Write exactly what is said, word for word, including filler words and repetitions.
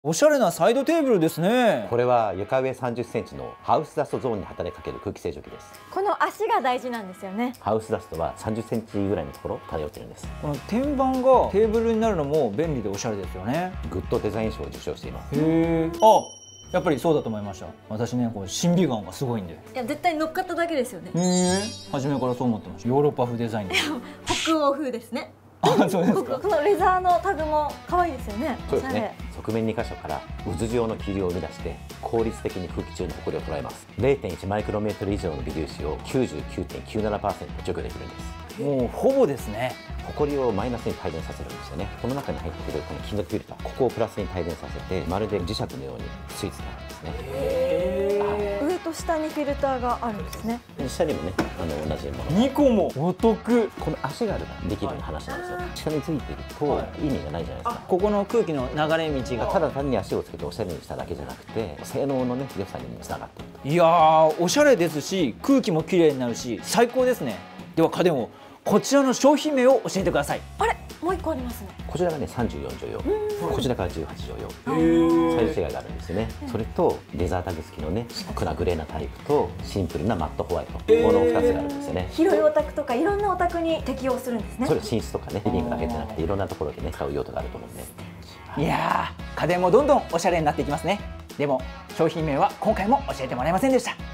おしゃれなサイドテーブルですね。 これは床上さんじゅっセンチのハウスダストゾーンに働きかける空気清浄機です。 この足が大事なんですよね。 ハウスダストはさんじゅっセンチぐらいのところ漂ってるんです。 この天板がテーブルになるのも便利でおしゃれですよね。 グッドデザイン賞を受賞しています。 へえ。あ、やっぱりそうだと思いました。私ね、こう審美眼がすごいんで。 いや絶対乗っかっただけですよね。 へえ。初めからそう思ってました。ヨーロッパ風デザインで。 北欧風ですね。 あ、そうですか。 このレザーのタグも可愛いですよね。 そうですね。側面に箇所から渦状の気流を生み出して効率的に空気中の埃を捉えます。れいてんいちマイクロメートル以上の微粒子を きゅうじゅうきゅうてんきゅうななパーセント 除去できるんです。 もうほぼですね。 埃をマイナスに帯電させるんですよね。この中に入ってくるこの金属フィルター、ここをプラスに帯電させてまるで磁石のように吸い付けるんですね。 上と下にフィルターがあるんですね。 下にもね、あの同じもの。 にこもお得。 この足があるからできる話なんですよ。下についていると意味がないじゃないですか。 ここの空気の流れ道がただ単に足をつけておしゃれにしただけじゃなくて、性能のね良さにもつながっていると。 いやー、おしゃれですし空気もきれいになるし最高ですね。では家電をこちらの商品名を教えてください。 あれ、もう一個ありますね。 こちらがねさんじゅうよんじょう用、こちらからじゅうはちじょう用。サイズ違いがあるんですよね。それとレザータグ付きのねシックなグレーなタイプとシンプルなマットホワイト、このふたつがあるんですよね。 広いお宅とかいろんなお宅に適用するんですね。 それ寝室とかねリビングだけじゃなくていろんなところでね使う用途があると思うんで。 いやー、家電もどんどんおしゃれになっていきますね。でも商品名は今回も教えてもらえませんでした。